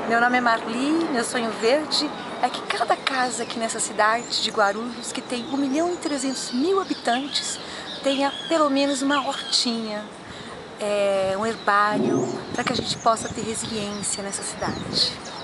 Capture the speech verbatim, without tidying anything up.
Meu nome é Marli, meu sonho verde é que cada casa aqui nessa cidade de Guarulhos, que tem um milhão e trezentos mil habitantes, tenha pelo menos uma hortinha, é, um herbário, para que a gente possa ter resiliência nessa cidade.